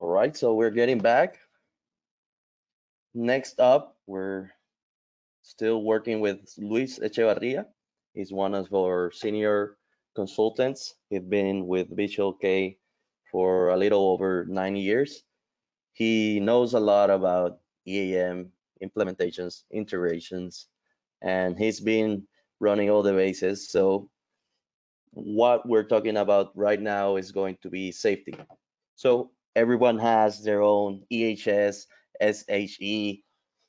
All right, so we're getting back. Next up, we're still working with Luis Echevarria. He's one of our senior consultants. He's been with Visual K for a little over 9 years. He knows a lot about EAM implementations, integrations, and he's been running all the bases. So what we're talking about right now is going to be safety. So everyone has their own EHS, SHE,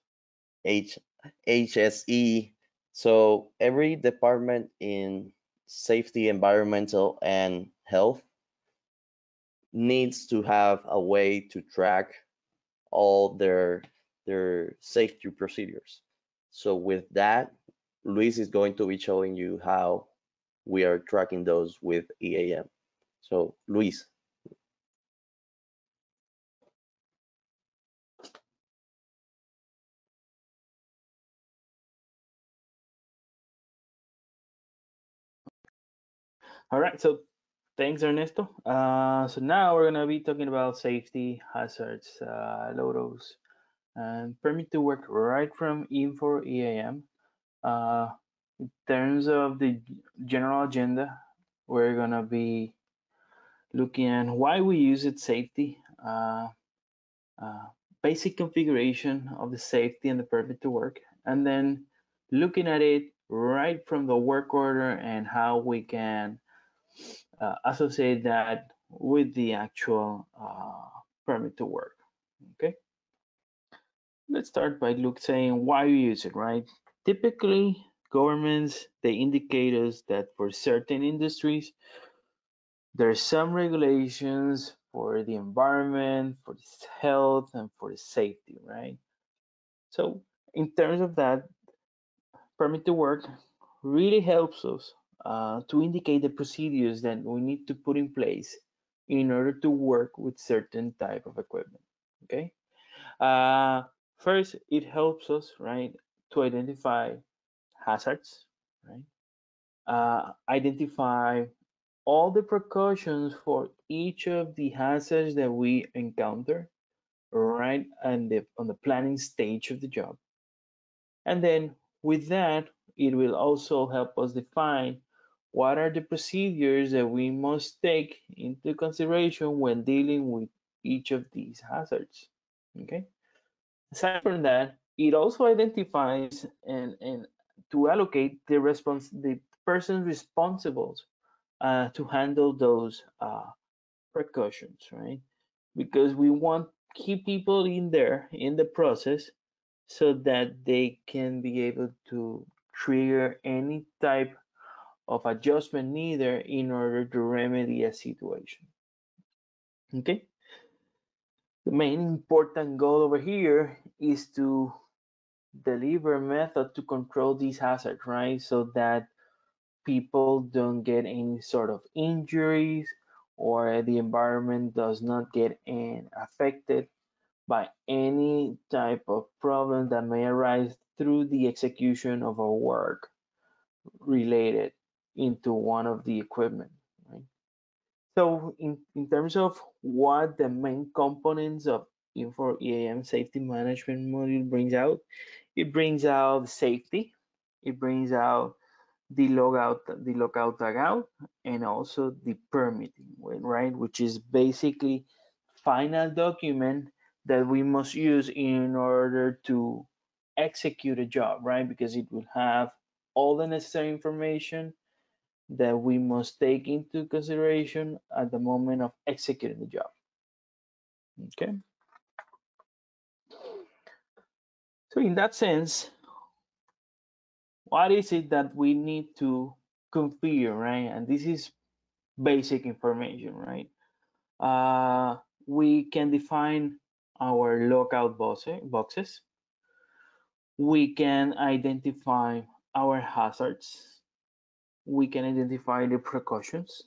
HSE. So every department in safety, environmental, and health needs to have a way to track all their safety procedures. So with that, Luis is going to be showing you how we are tracking those with EAM. So Luis. All right, so thanks, Ernesto. So now we're gonna be talking about safety, hazards, LOTOs, and permit to work right from Infor EAM. In terms of the general agenda, we're gonna be looking at why we use it, safety, uh, basic configuration of the safety and the permit to work, and then looking at it right from the work order and how we can associate that with the actual permit to work. Okay, let's start by saying why you use it, right? Typically, governments they indicate us that for certain industries, there are some regulations for the environment, for the health, and for the safety, right? So, in terms of that, permit to work really helps us to indicate the procedures that we need to put in place in order to work with certain type of equipment. Okay. Uh, First, it helps us, right, to identify hazards, right? Identify all the precautions for each of the hazards that we encounter, right, and on the planning stage of the job. And then with that, it will also help us define what are the procedures that we must take into consideration when dealing with each of these hazards. Okay. Aside from that, it also identifies and to allocate the person responsible to handle those precautions, right? Because we want key people in there in the process so that they can be able to trigger any type of adjustment needed in order to remedy a situation. Okay. The main important goal over here is to deliver a method to control these hazards, right? So that people don't get any sort of injuries or the environment does not get affected by any type of problem that may arise through the execution of a work related into one of the equipment, right? So in terms of what the main components of Infor EAM safety management module brings out, it brings out safety, it brings out the lockout tagout, and also the permitting, right? Which is basically final document that we must use in order to execute a job, right? Because it will have all the necessary information that we must take into consideration at the moment of executing the job. Okay. So in that sense, what is it that we need to configure, right? And this is basic information, right? We can define our lockout boxes. We can identify our hazards. We can identify the precautions.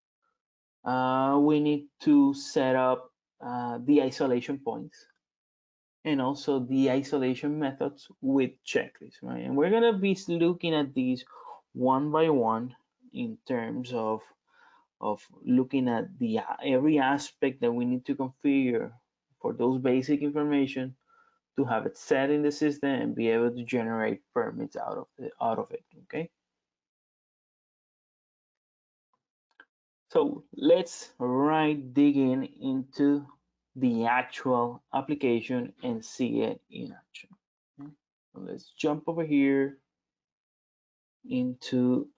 We need to set up the isolation points and also the isolation methods with checklists, right? And we're gonna be looking at these one by one in terms of of looking at the every aspect that we need to configure for those basic information to have it set in the system and be able to generate permits out of it. Okay. So let's dig in into the actual application and see it in action. Okay? So let's jump over here into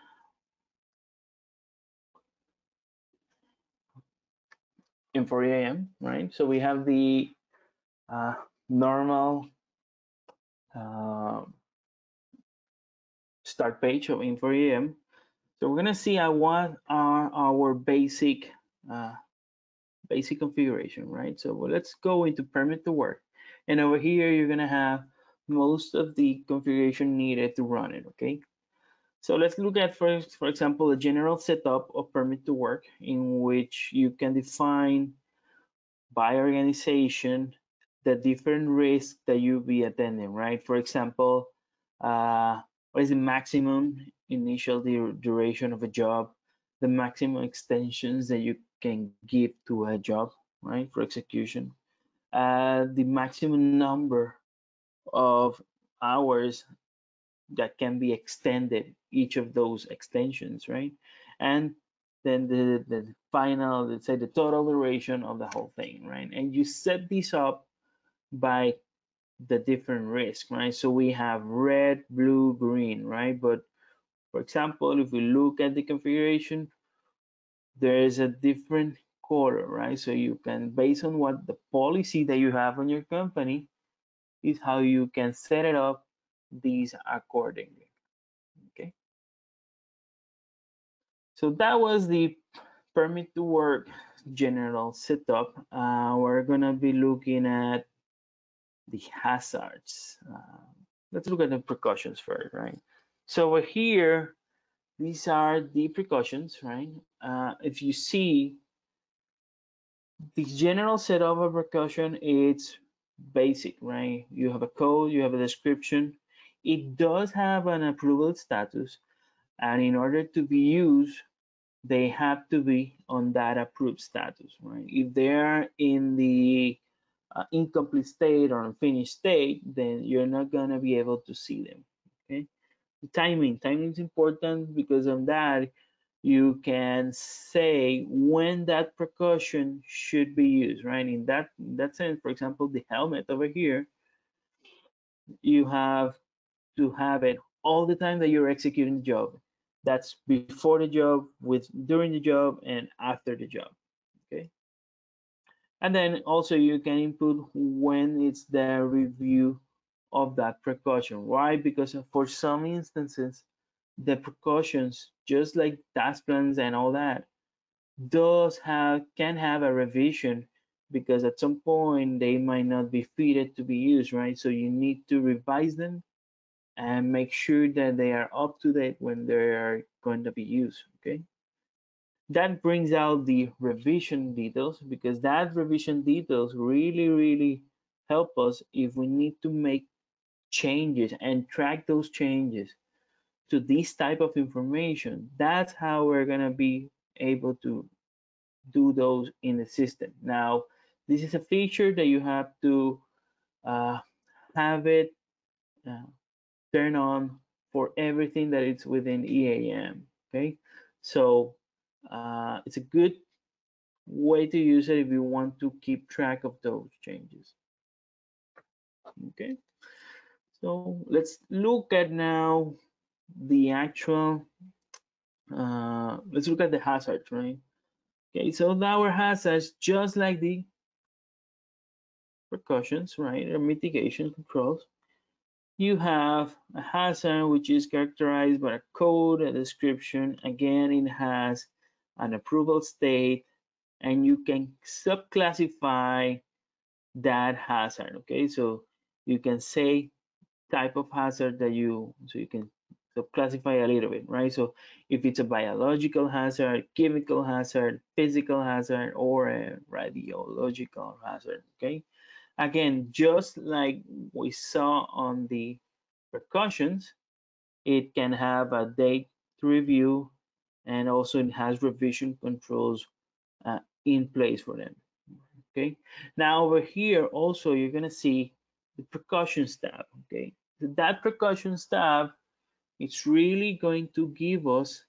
Infor.am, right? So we have the normal uh, start page of Infor.am. So we're gonna see what are our uh, basic configuration, right? So let's go into permit to work. And over here, you're gonna have most of the configuration needed to run it, okay? So let's look at first, for example, a general setup of permit to work in which you can define by organization the different risks that you'll be attending, right? For example, what is the maximum initial duration of a job, the maximum extensions that you can give to a job, right, for execution, the maximum number of hours that can be extended, each of those extensions, right? And then the final, let's say the total duration of the whole thing, right? And you set these up by the different risks, right? So we have red, blue, green, right? But for example, if we look at the configuration, there is a different color, right? So you can, based on what the policy that you have on your company, is how you can set it up these accordingly. Okay. So that was the permit to work general setup. We're gonna be looking at the hazards. Let's look at the precautions first, right? So over here, these are the precautions, right? If you see the general setup of precaution, it's basic, right? You have a code, you have a description. It does have an approval status, and in order to be used, they have to be on that approved status, right? If they're in the incomplete state or unfinished state, then you're not gonna be able to see them. Okay. Timing is important because of that you can say when that precaution should be used, right? In that sense, for example, the helmet over here, you have to have it all the time that you're executing the job. That's before the job, with during the job, and after the job. Okay. And then also you can input when it's the review of that precaution. Why? Because for some instances, the precautions, just like task plans and all that, can have a revision because at some point they might not be fitted to be used, right? So you need to revise them and make sure that they are up to date when they are going to be used. Okay. That brings out the revision details because that revision details really help us if we need to make changes and track those changes to this type of information. That's how we're going to be able to do those in the system. Now, this is a feature that you have to uh, have it uh, turn on for everything that is within EAM. Okay, so it's a good way to use it if you want to keep track of those changes. Okay, so let's look at now the actual, let's look at the hazards, right? Okay, so our hazards, just like the precautions, right, or mitigation controls, you have a hazard which is characterized by a code, a description. Again, it has an approval state, and you can subclassify that hazard. Okay, so you can say type of hazard that so you can subclassify a little bit, right? So if it's a biological hazard, chemical hazard, physical hazard, or a radiological hazard. Okay, again, just like we saw on the precautions, it can have a date to review, and also it has revision controls in place for them. Okay, now over here also you're gonna see the precautions tab. Okay, that precautions tab, it's really going to give us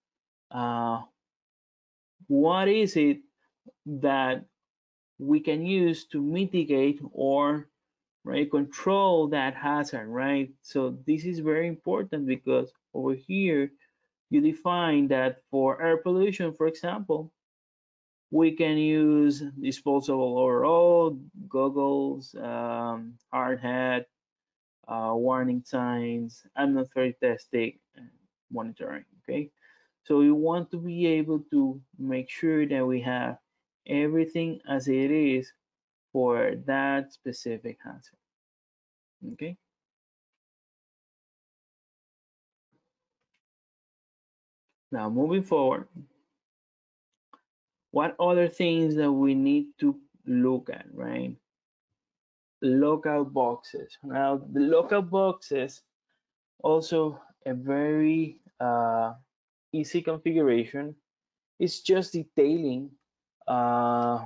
what is it that we can use to mitigate or right control that hazard, right? So this is very important because over here you define that for air pollution, for example, we can use disposable overall, goggles, hard hat, warning signs, atmospheric testing, and monitoring. Okay, so we want to be able to make sure that we have everything as it is for that specific hazard. Okay, now moving forward, what other things that we need to look at, right? Local boxes. Now, the local boxes also a very easy configuration. It's just detailing uh,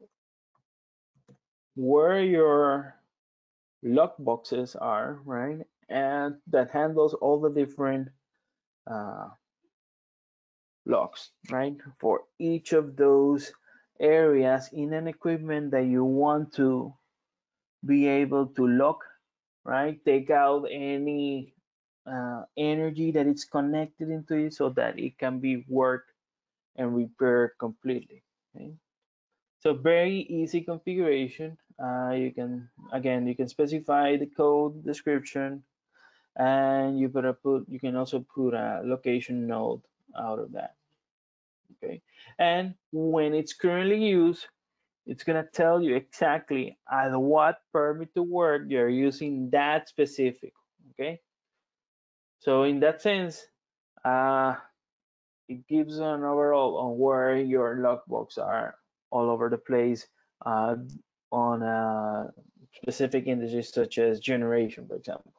where your lock boxes are, right? And that handles all the different uh, locks, right? For each of those areas in an equipment that you want to be able to lock, right? Take out any energy that is connected into it so that it can be worked and repaired completely. Okay? So very easy configuration. You can again you can specify the code description, and you can also put a location node out of that. Okay, and when it's currently used, it's gonna tell you exactly at what permit to work you're using that specific. Okay, so in that sense, uh, it gives an overall on where your lockbox are all over the place uh, on specific industries such as generation, for example.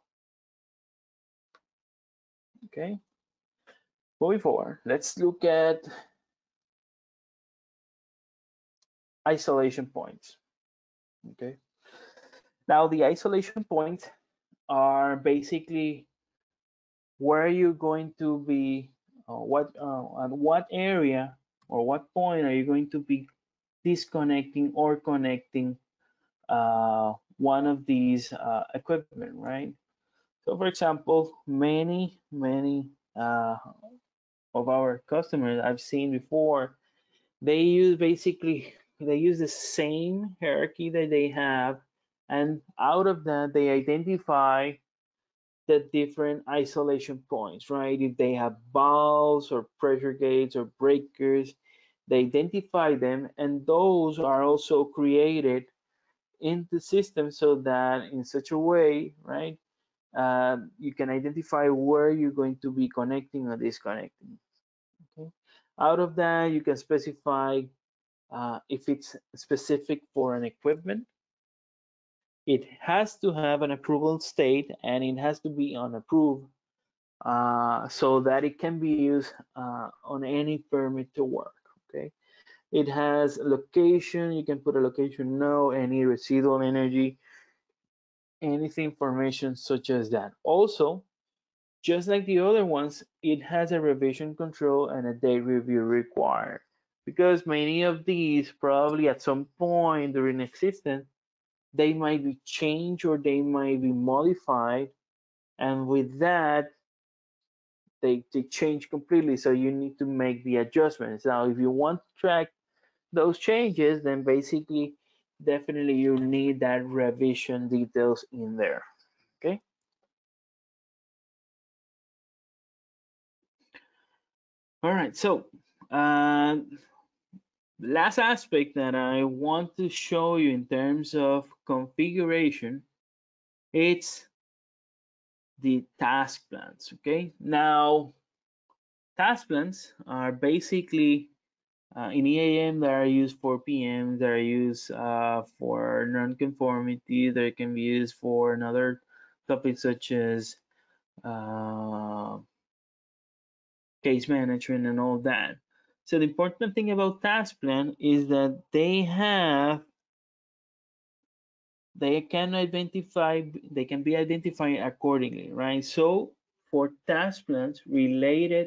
Okay, moving forward, let's look at isolation points. Okay, now the isolation points are basically where you're going to be, on what area or what point are you going to be disconnecting or connecting one of these equipment, right? So, for example, many of our customers I've seen before, they use the same hierarchy that they have, and out of that they identify the different isolation points, right? If they have valves or pressure gates or breakers, they identify them, and those are also created in the system so that in such a way, right, you can identify where you're going to be connecting or disconnecting. Okay. Out of that, you can specify if it's specific for an equipment. It has to have an approval state and it has to be unapproved so that it can be used on any permit to work. Okay. It has location. You can put a location no, any residual energy, anything information such as that. Also, just like the other ones, it has a revision control and a date review required because many of these probably at some point during existence they might be changed or they might be modified, and with that they change completely, so you need to make the adjustments. Now if you want to track those changes, then basically definitely you need that revision details in there. Okay, all right, so the last aspect that I want to show you in terms of configuration, it's the task plans. Okay, now task plans are basically in EAM that are used for PM, that are used for non-conformity, that can be used for another topics such as uh, case management and all that. So the important thing about task plan is that they can be identified accordingly, right? So for task plans related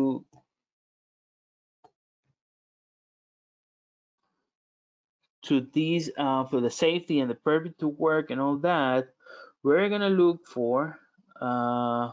to these for the safety and the permit to work and all that, we're gonna look for uh,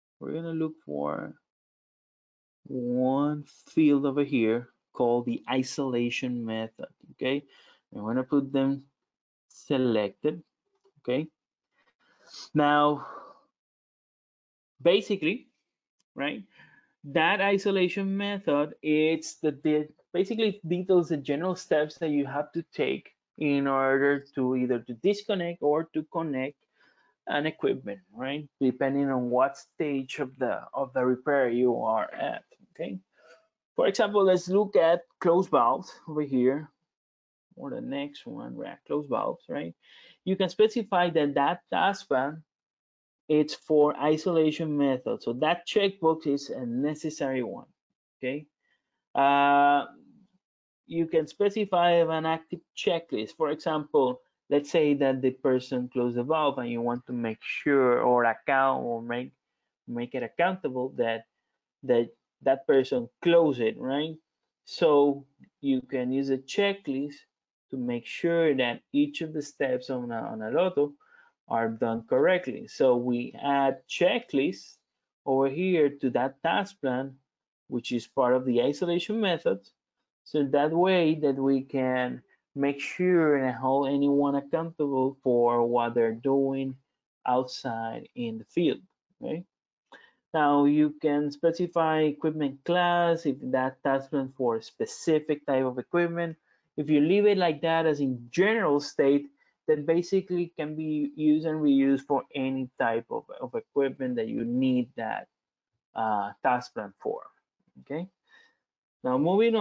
one field over here called the isolation method. Okay, I'm gonna put them selected. Okay, now basically, right, that isolation method, it's basically it details the general steps that you have to take in order to either to disconnect or to connect an equipment, right? Depending on what stage of the repair you are at. Okay. For example, let's look at closed valves over here, or the next one, right? Closed valves, right? You can specify that that taskbar it's for isolation method. So that checkbox is a necessary one. Okay. Uh, you can specify an active checklist. For example, let's say that the person closed the valve and you want to make sure or account or make it accountable that that person close it, right? So you can use a checklist to make sure that each of the steps on a lotto are done correctly. So we add checklists over here to that task plan, which is part of the isolation method. So that way that we can make sure and hold anyone accountable for what they're doing outside in the field, right? Now you can specify equipment class if that task plan for a specific type of equipment. If you leave it like that as in general state, then basically can be used and reused for any type of equipment that you need that task plan for. Okay. Now moving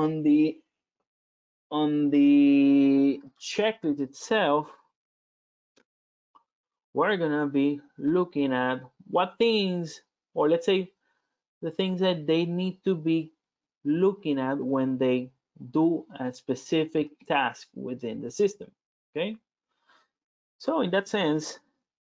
on the checklist itself, we're gonna be looking at what things, or let's say the things that they need to be looking at when they do a specific task within the system. Okay, so in that sense,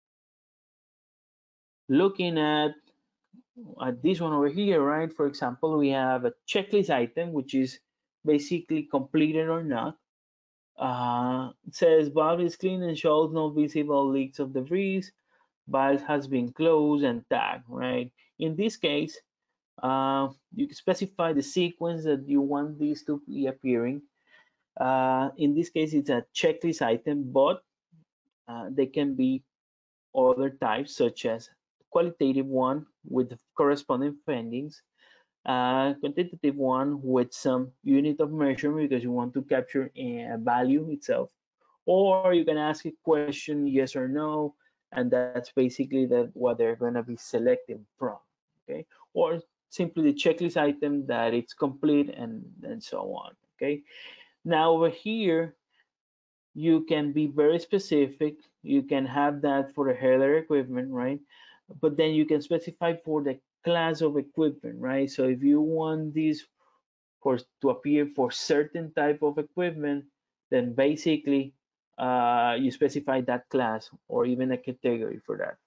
looking at this one over here, right? For example, we have a checklist item which is basically completed or not. It says valve is clean and shows no visible leaks of debris. Valve has been closed and tagged, right? In this case, you can specify the sequence that you want these to be appearing. In this case, it's a checklist item, but they can be other types, such as qualitative one with the corresponding findings, quantitative one with some unit of measurement because you want to capture a value itself, or you can ask a question, yes or no, and that's basically what they're going to be selecting from. Okay, or simply the checklist item that it's complete and so on. Okay, now over here you can be very specific. You can have that for the header equipment, right? But then you can specify for the class of equipment, right? So if you want this for to appear for certain type of equipment, then basically you specify that class or even a category for that.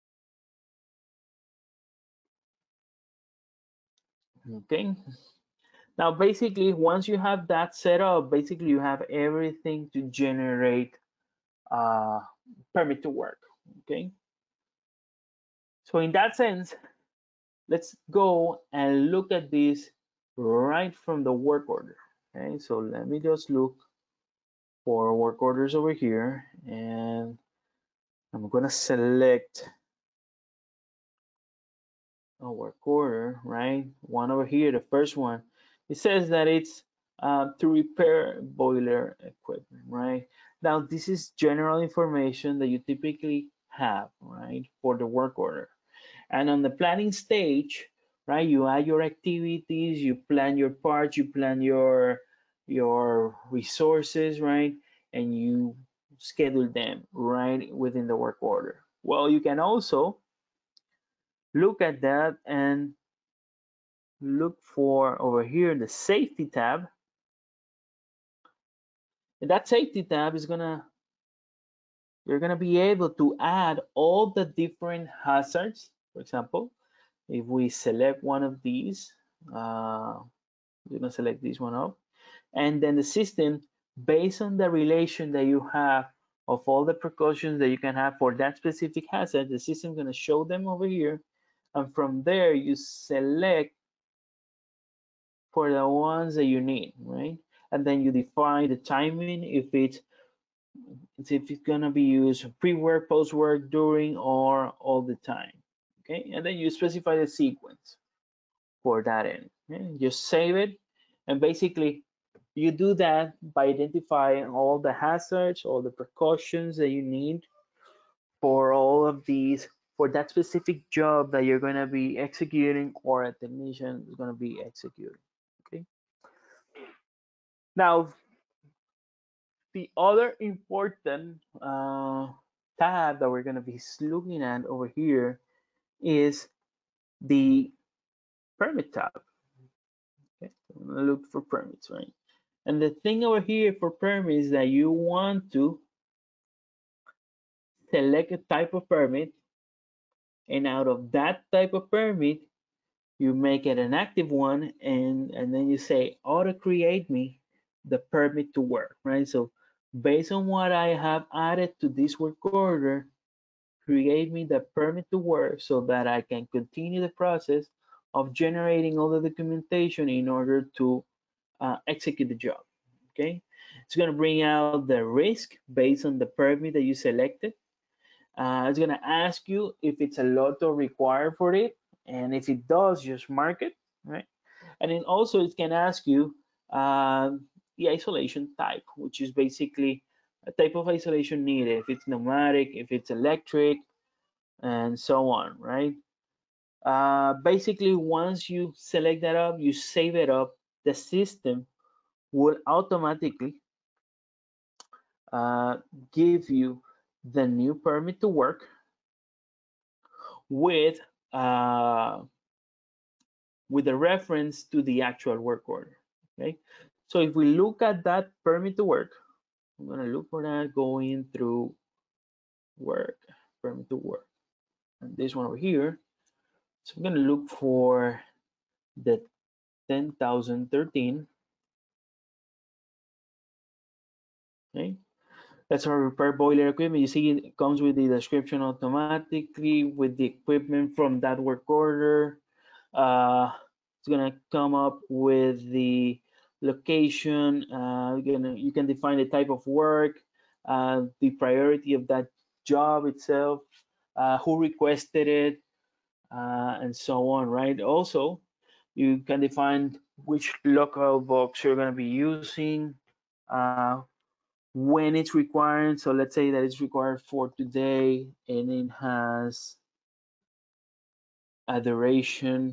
Okay. Now basically once you have that set up, basically you have everything to generate uh, permit to work. Okay. So in that sense, let's go and look at this right from the work order. Okay, so let me just look for work orders over here, and I'm gonna select a work order, right? One over here, the first one. It says that it's to repair boiler equipment, right? Now, this is general information that you typically have, right, for the work order. And on the planning stage, right, you add your activities, you plan your parts, you plan your resources, right, and you schedule them right within the work order. Well, you can also look at that and look for over here the safety tab. And that safety tab is you're gonna be able to add all the different hazards. For example, if we select one of these, we're gonna select this one up, and then the system, based on the relation that you have of all the precautions that you can have for that specific hazard, the system is gonna show them over here, and from there you select for the ones that you need, right? And then you define the timing if it's gonna be used pre-work, post-work, during, or all the time. Okay, and then you specify the sequence for that end. Okay? Just save it, and basically you do that by identifying all the hazards, all the precautions that you need for all of these for that specific job that you're gonna be executing or a technician is gonna be executing. Okay. Now the other important tab that we're going to be looking at over here is the permit tab. Okay, I'm going to look for permits, right? And the thing over here for permits is that you want to select a type of permit, and out of that type of permit, you make it an active one, and then you say auto create me the permit to work, right? So based on what I have added to this work order, create me the permit to work so that I can continue the process of generating all the documentation in order to execute the job. Okay, it's going to bring out the risk based on the permit that you selected. It's going to ask you if it's a lotto required for it, and if it does, just mark it, right? And then also it can ask you the isolation type, which is basically a type of isolation needed, if it's pneumatic, if it's electric, and so on, right? Basically, once you select that up, you save it up, the system will automatically uh, give you the new permit to work with uh, with a reference to the actual work order. Okay, so if we look at that permit to work, I'm gonna look for that going through work, permit to work, and this one over here. So I'm gonna look for the 10,013. Okay, that's our repair boiler equipment. You see it comes with the description automatically with the equipment from that work order. It's gonna come up with the location. You can define the type of work, the priority of that job itself, who requested it, and so on, right? Also, you can define which local box you're gonna be using, uh, when it's required. So let's say that it's required for today and it has a duration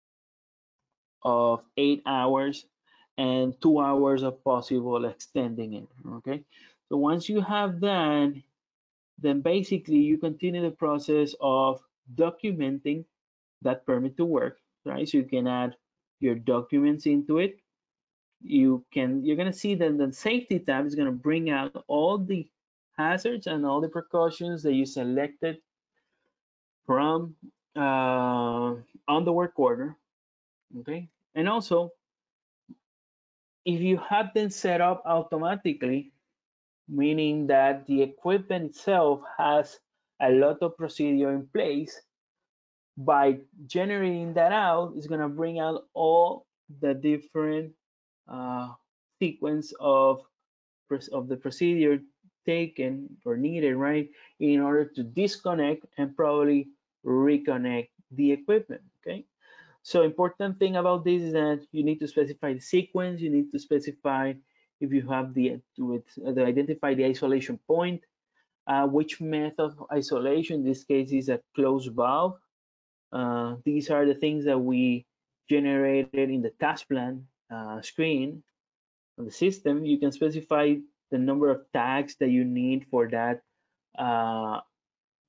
of 8 hours and 2 hours of possible extending it. Okay, so once you have that, then basically you continue the process of documenting that permit to work, right? So you can add your documents into it. You're gonna see that the safety tab is gonna bring out all the hazards and all the precautions that you selected from on the work order. Okay, and also if you have them set up automatically, meaning that the equipment itself has a lot of procedure in place, by generating that out, it's gonna bring out all the different uh, sequence of the procedure taken or needed, right, in order to disconnect and probably reconnect the equipment. Okay, so important thing about this is that you need to specify the sequence. You need to specify if you have to identify the isolation point, which method of isolation. In this case, is a closed valve. These are the things that we generated in the task plan screen on the system. You can specify the number of tags that you need for that uh,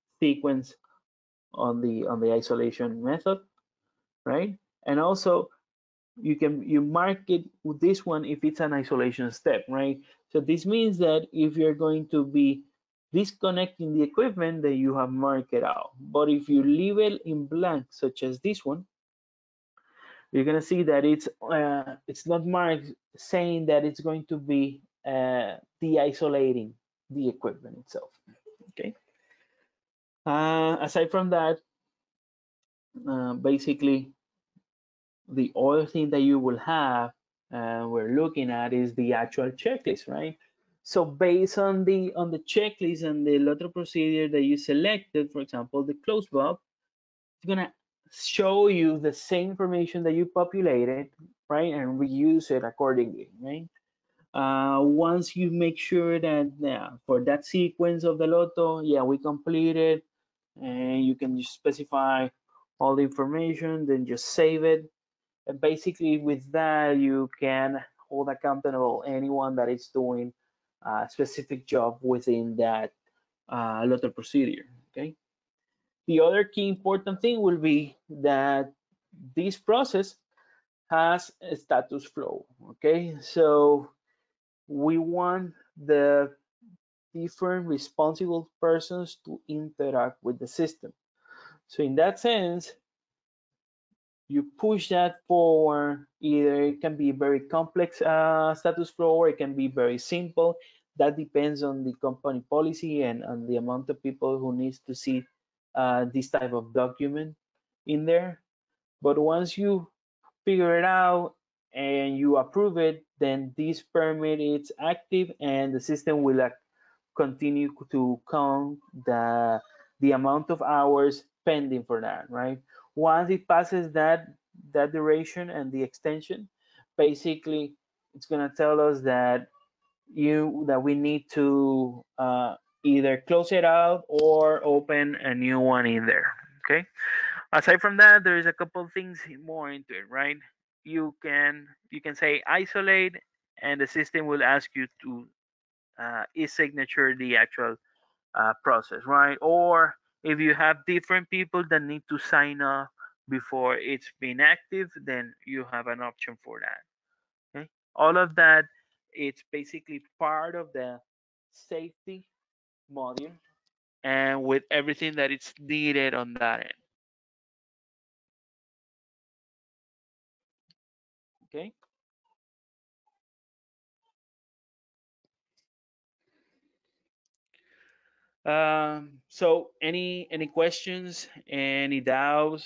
sequence on the isolation method, right? And also you mark it with this one if it's an isolation step, right? So this means that if you're going to be disconnecting the equipment, then you have marked it out. But if you leave it in blank, such as this one, you're gonna see that it's not marked saying that it's going to be de-isolating the equipment itself. Okay. Aside from that, basically the other thing that you will have we're looking at is the actual checklist, right? So based on the checklist and the lot of procedure that you selected, for example, the close valve, it's gonna show you the same information that you populated, right, and reuse it accordingly, right? Once you make sure that for that sequence of the lotto, yeah, we completed, and you can just specify all the information, then just save it. And basically, with that, you can hold accountable anyone that is doing a specific job within that lotto procedure. Okay. The other key important thing will be that this process has a status flow. Okay, so we want the different responsible persons to interact with the system. So in that sense, you push that forward. Either it can be very complex status flow, or it can be very simple. That depends on the company policy and on the amount of people who needs to see this type of document in there. But once you figure it out and you approve it, then this permit is active and the system will continue to count the amount of hours pending for that, right? Once it passes that duration and the extension, basically it's gonna tell us that we need to either close it out or open a new one in there. Okay. Aside from that, there is a couple things more into it, right? You can say isolate, and the system will ask you to e-signature the actual process, right? Or if you have different people that need to sign up before it's been active, then you have an option for that. Okay? All of that, it's basically part of the safety module and with everything that is needed on that end. Okay. So any questions, any doubts?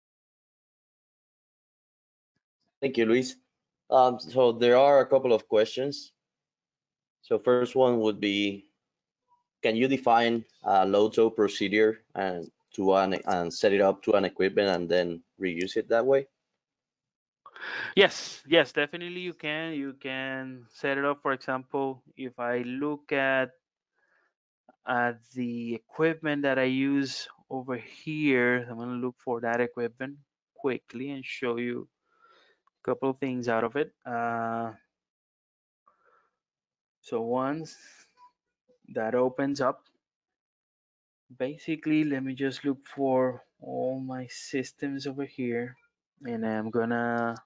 Thank you, Luis. So there are a couple of questions. So first one would be, can you define a LOTO procedure and set it up to an equipment and then reuse it that way? Yes, definitely you can. You can set it up. For example, if I look at the equipment that I use over here, I'm gonna look for that equipment quickly and show you a couple of things out of it. So once that opens up, basically, let me just look for all my systems over here, and I'm gonna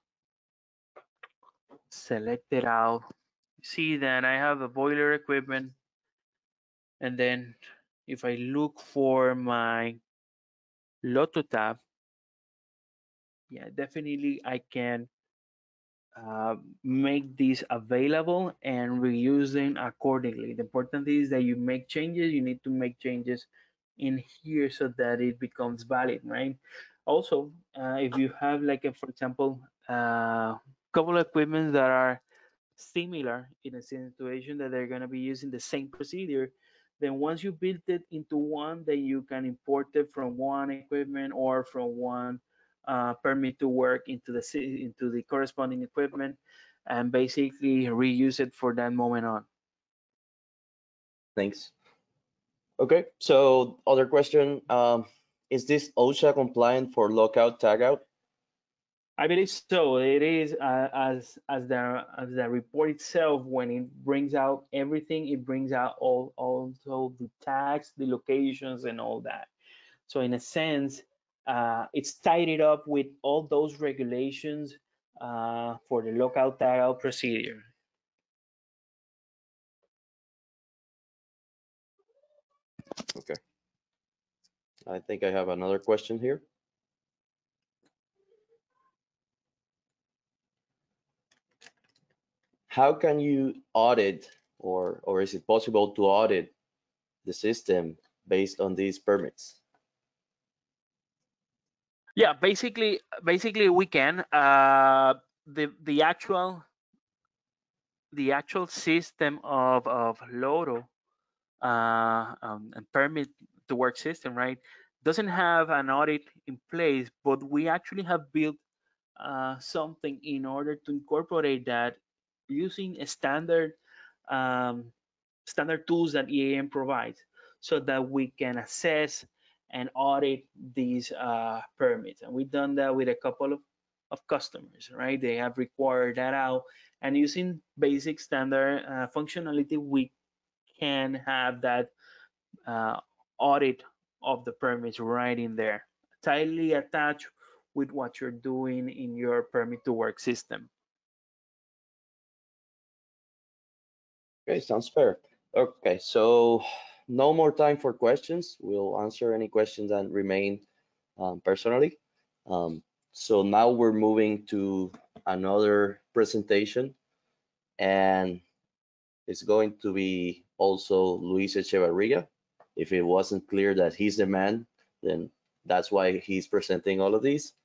select it out. See that I have a boiler equipment, and then if I look for my Lotto tab, yeah, definitely I can make these available and reuse them accordingly. The important thing is that you make changes. You need to make changes in here so that it becomes valid, right? Also, if you have like a, for example, couple of equipments that are similar in a situation that they're going to be using the same procedure, then once you build it into one, then you can import it from one equipment or from one permit to work into the corresponding equipment, and basically reuse it for that moment on. Thanks. Okay, so other question, is this OSHA compliant for lockout tagout? I believe so. It is as the report itself, when it brings out everything, it brings out all also the tags, the locations, and all that. So in a sense, it's tied it up with all those regulations for the lockout tagout procedure. Okay. I think I have another question here. How can you audit, or is it possible to audit the system based on these permits? Yeah, basically we can. The actual system of Loro and permit to work system, right, doesn't have an audit in place, but we actually have built something in order to incorporate that using a um, standard tools that EAM provides, so that we can assess and audit these permits. And we've done that with a couple of customers, right? They have required that out, and using basic standard functionality, we can have that uh, audit of the permits right in there, tightly attached with what you're doing in your permit to work system. Okay, sounds fair. Okay, so no more time for questions. We'll answer any questions that remain personally. Um, so now we're moving to another presentation, and it's going to be also Luis Echevarria. If it wasn't clear that he's the man, then that's why he's presenting all of these.